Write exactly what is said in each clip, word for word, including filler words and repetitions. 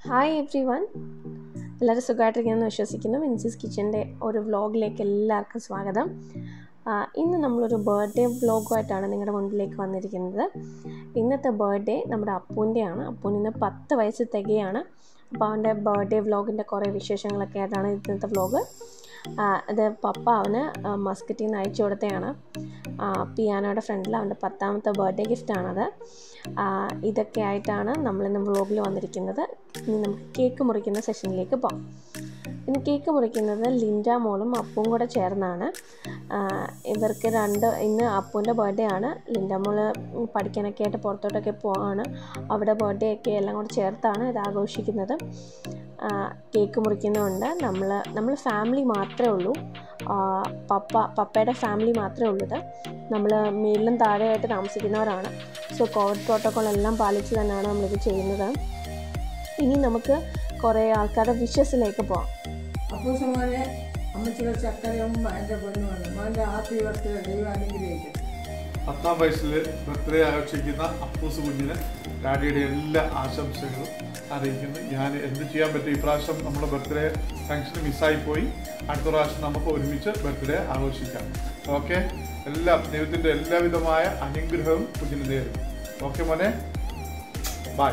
Hi every one, എല്ലാവരും സുഖമായിട്ടിരിക്കുകയെന്ന് വിശ്വസിക്കുന്നു. വിൻസീസ് കിച്ചൻ്റെ ഒരു വ്ലോഗിലേക്ക് എല്ലാവർക്കും സ്വാഗതം. ഇന്ന് നമ്മളൊരു ബർത്ത്ഡേ വ്ലോഗുമായിട്ടാണ് നിങ്ങളുടെ മുൻപിലേക്ക് വന്നിരിക്കുന്നത്. ഇന്നത്തെ ബർത്ത്ഡേ നമ്മുടെ അപ്പൂൻ്റെയാണ്. അപ്പൂന് ഇന്ന് പത്ത് വയസ്സ് തികയാണ്. അപ്പോൾ അവൻ്റെ ബർത്ത്ഡേ വ്ലോഗിൻ്റെ കുറേ വിശേഷങ്ങളൊക്കെ ആയിട്ടാണ് ഇന്നത്തെ വ്ലോഗ്. അത് പപ്പ അവന് മസ്കറ്റിൽ നിന്ന് അയച്ചു കൊടുത്തതാണ്. പിയാനോയുടെ ഫ്രണ്ടിൽ അവൻ്റെ പത്താമത്തെ ബർത്ത്ഡേ ഗിഫ്റ്റാണത്. ഇതൊക്കെ ആയിട്ടാണ് നമ്മളിന്ന് വ്ലോഗിൽ വന്നിരിക്കുന്നത്. ഇനി നമുക്ക് കേക്ക് മുറിക്കുന്ന സെഷനിലേക്ക് പോകാം. ഇന്ന് കേക്ക് മുറിക്കുന്നത് ലിൻഡ മോളും അപ്പും കൂടെ ചേർന്നാണ്. ഇവർക്ക് രണ്ട് ഇന്ന് അപ്പൂൻ്റെ ബർത്ത്ഡേ ആണ്. ലിൻഡ മോള് പഠിക്കാനൊക്കെ ആയിട്ട് പുറത്തോട്ടൊക്കെ പോവാണ്. അവിടെ ബർത്ത്ഡേ ഒക്കെ എല്ലാം കൂടെ ചേർത്താണ് ഇത് ആഘോഷിക്കുന്നത്. കേക്ക് മുറിക്കുന്നുണ്ട്. നമ്മൾ നമ്മൾ ഫാമിലി മാത്രമേ ഉള്ളൂ. പപ്പ പപ്പയുടെ ഫാമിലി മാത്രമേ ഉള്ളൂ. ഇത് നമ്മൾ മേളിലും താഴെയായിട്ട് താമസിക്കുന്നവരാണ്. സോ കോവിഡ് പ്രോട്ടോക്കോൾ എല്ലാം പാലിച്ച് തന്നെയാണ് നമ്മളിത് ചെയ്യുന്നത്. ഇനി നമുക്ക് കുറേ ആൾക്കാരുടെ വിഷസിലേക്ക് പോകാം. അപ്പൂസ് മോനെ അമ്മച്ചിയുടെ ചക്കരയും എൻ്റെ പൊന്നുമാണ് മോൻ്റെ ഹാപ്പി ബർത്ത്ഡേ ദൈവം അനുഗ്രഹിക്കും. പത്താം വയസ്സിൽ ബർത്ത്ഡേ ആഘോഷിക്കുന്ന അപ്പൂസ് കുഞ്ഞിന് ഡാഡിയുടെ എല്ലാ ആശംസകളും അറിയിക്കുന്നു. ഞാൻ എന്ത് ചെയ്യാൻ പറ്റും, ഇപ്രാവശ്യം നമ്മുടെ ബർത്ത്ഡേ ഫംഗ്ഷൻ മിസ്സായിപ്പോയി. അടുത്ത പ്രാവശ്യം നമുക്ക് ഒരുമിച്ച് ബർത്ത്ഡേ ആഘോഷിക്കാം. ഓക്കെ, എല്ലാ ദൈവത്തിൻ്റെ എല്ലാവിധമായ അനുഗ്രഹവും കുഞ്ഞിന് നേരും. ഓക്കെ മോനെ, bye.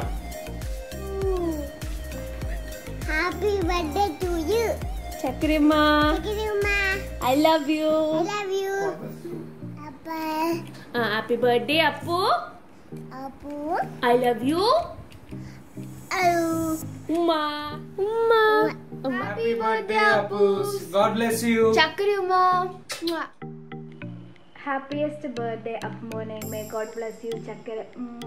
Happy birthday to you. Chakramma, Chakirima. I love you. I love you. Appa. Happy birthday Appu. Appu. I love you. Oh. Umma. Umma. Happy birthday Appuse. God bless you. Chakramma. Happiest birthday Appu mone. May God bless you Chakra.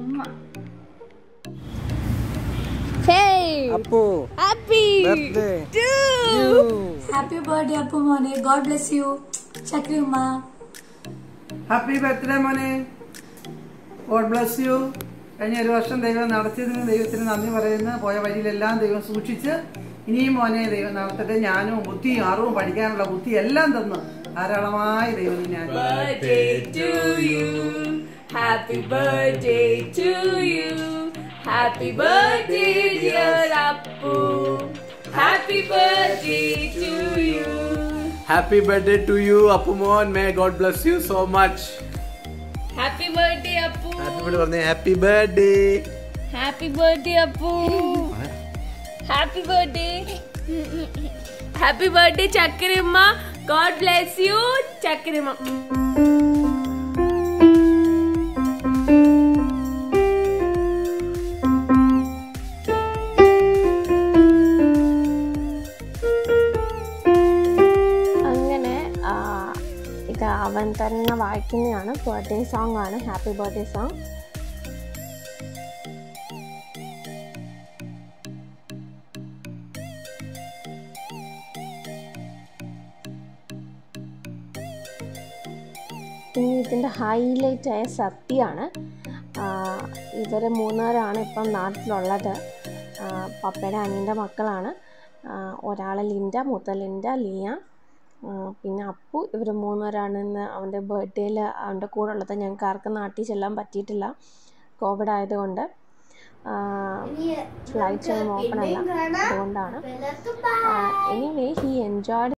Hey. Appu. Happy birthday to you. Happy birthday Appu mone. God bless you. Chakrimma. Happy birthday മോനെ. God bless you. കഴിഞ്ഞ ഒരു വർഷം ദൈവം നടത്തിയതിന് ദൈവത്തിന് നന്ദി പറയുന്നു. പോയ വഴിയിലെല്ലാം ദൈവം സൂക്ഷിച്ച് ഇനിയും മോനെ ദൈവം നടത്തട്ടെ. ഞാനും ബുദ്ധിയും അറിവും പഠിക്കാനുള്ള ബുദ്ധി എല്ലാം തന്നു ധാരാളമായി ദൈവം നിന്നെ birthday to you. Happy birthday to you. Happy birthday dear Appu. Happy birthday to you. Happy birthday to you, Appu Mon. May God bless you so much. Happy birthday Appu. Happy birthday പറഞ്ഞേ. Happy birthday. Happy birthday Appu. Happy birthday. Happy birthday Chakramma. God bless you Chakramma. ഇത് അവൻ തന്നെ വായിക്കുന്നതാണ്. Birthday song ആണ്. Happy birthday song. ഇനി ഇതിൻ്റെ highlight ആയ സത്യമാണ്. ഇവർ മൂന്നുപേരാണ് ഇപ്പം നാട്ടിലുള്ളത്. പപ്പയുടെ അനിയൻ്റെ മക്കളാണ്. ഒരാൾ ലിൻഡ, മൂത്ത ലിൻഡ, ലിയ, പിന്നെ അപ്പു. ഇവർ മൂന്നുപേരാണ് ഇന്ന് അവൻ്റെ ബർത്ത്ഡേയിൽ അവൻ്റെ കൂടെ ഉള്ളത്. ഞങ്ങൾക്ക് ആർക്കും നാട്ടിൽ ചെല്ലാൻ പറ്റിയിട്ടില്ല കോവിഡ് ആയതുകൊണ്ട്. ഫ്ലൈറ്റ്സ് ഒന്നും ഓപ്പൺ അല്ല, അതുകൊണ്ടാണ്. Anyway he enjoyed